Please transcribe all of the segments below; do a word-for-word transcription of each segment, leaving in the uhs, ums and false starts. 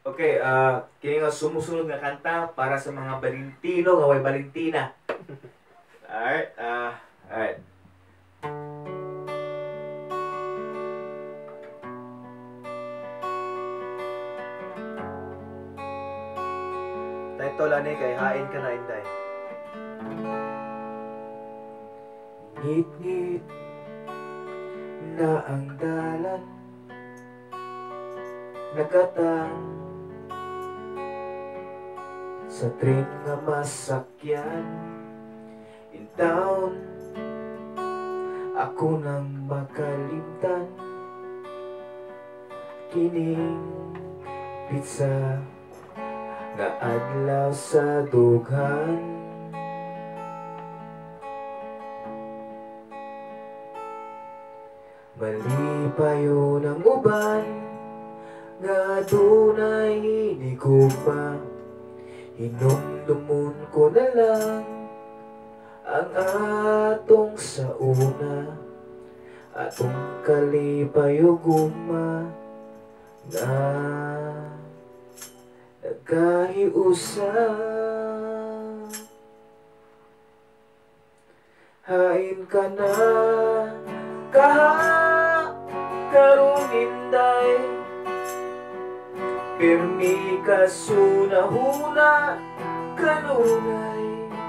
Okay, ah kini nga sumusunod nga kanta para sa mga Valentino nga way Valentina. Alright, ah alright. Title ani kay Hain, Kana, Inday. Ngit-ngit na ang dalan, nakatang sa tren nga masakyan. In town, ako nang makalimtan kining pizza nga adlaw sa dughan. Malipayon ang uban nga dunay hinigugma. Hinumdumon ko na lang ang atong sauna, atong kalipayuguma na nagkahiusa. Hain ka na, kaha, karon Inday, pirmi ka sunahuna kanunay.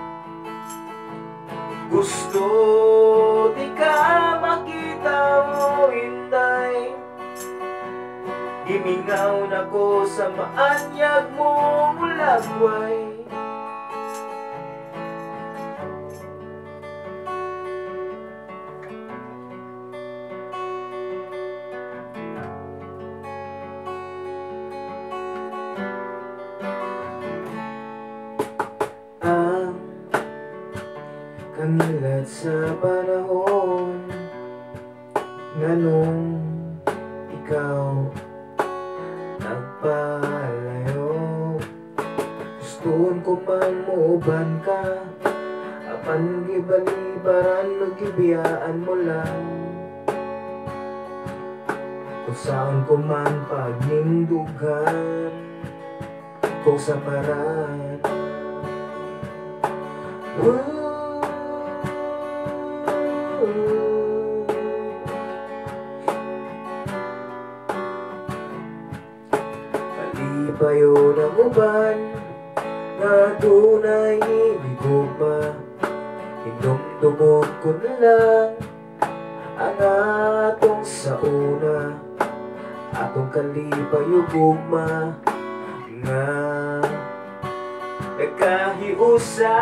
Gusto di ka makita mo Inday, gimingaw na ko sa maanyag mo mulagway. Ang kanilad sa panahon nga nung ikaw nagpalayo, gustuon ko man muuban ka, apan gibalibaran o gibiyaan mo lang. Kung saan ko man pagnindugan, kung sa paran. Malipayon ang uban nga dunay hinigugma. Hinumdumon ko na lang ang atong sauna, atong kalipayugugma nga nagkahiusa.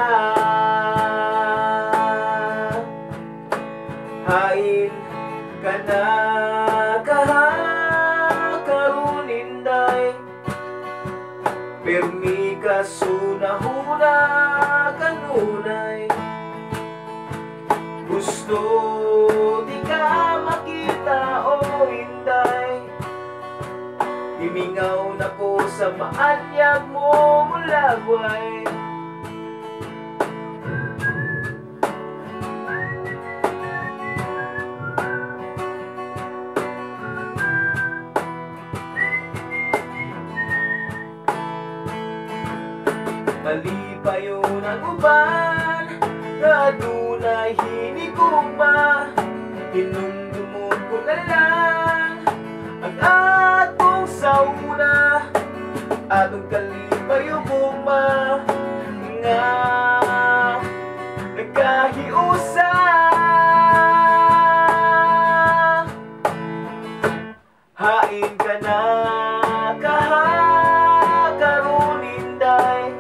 Hain ka na, kaha, karon Inday, pirmi ka sunahuna kanunay. Gusto di ka makita o Inday, himingaw na ko sa maanyag mo mulagway. Malipayon ang uban nga dunay hinigugma. Hinumdumon ko na lang ang atong sauna, atong kalipayugugma nga nagkahiusa. Hain ka na, kaha, karon Inday,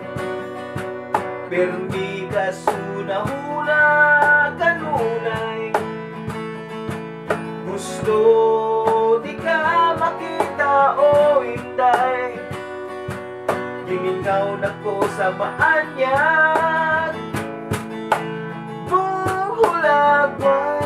pirmi ka sunahuna kanunay. Gusto di ka makita o Inday, gimingaw na ko sa maanyag mo mulagway.